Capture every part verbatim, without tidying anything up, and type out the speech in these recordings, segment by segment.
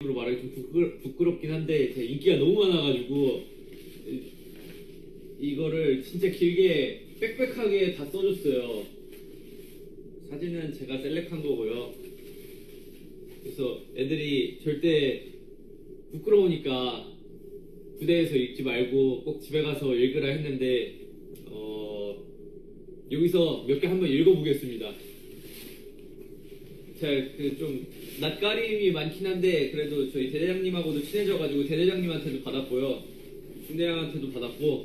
으로 말하기 좀 부끄러, 부끄럽긴 한데 제 인기가 너무 많아가지고 이거를 진짜 길게 빽빽하게 다 써줬어요. 사진은 제가 셀렉한 거고요. 그래서 애들이 절대 부끄러우니까 부대에서 읽지 말고 꼭 집에 가서 읽으라 했는데 어, 여기서 몇 개 한번 읽어보겠습니다. 제가 그 좀 낯가림이 많긴 한데 그래도 저희 대대장님하고도 친해져가지고 대대장님한테도 받았고요, 중대장한테도 받았고,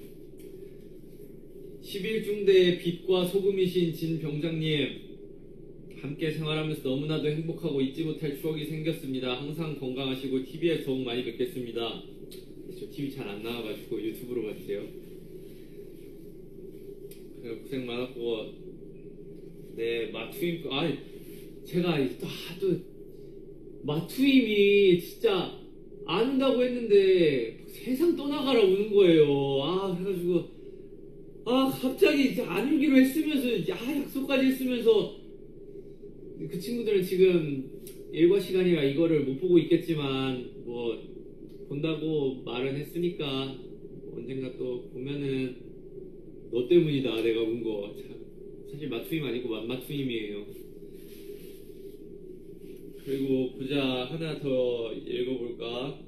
십일 중대의 빛과 소금이신 진 병장님, 함께 생활하면서 너무나도 행복하고 잊지 못할 추억이 생겼습니다. 항상 건강하시고 티비에 더욱 많이 뵙겠습니다. 저 티비 잘 안 나와가지고 유튜브로 봐주세요. 고생 많았고, 네, 마투임, 아, 제가 또, 또 마투임이 진짜 안 온다고 했는데 세상 떠나가라 우는 거예요. 아, 그래가지고 아, 갑자기 이제 안 오기로 했으면서, 아, 약속까지 했으면서, 그 친구들은 지금 일과 시간이라 이거를 못 보고 있겠지만 뭐 본다고 말은 했으니까 언젠가 또 보면은 너 때문이다 내가 운 거. 사실 마투임 아니고 맘마투임이에요. 그리고 보자, 하나 더 읽어볼까?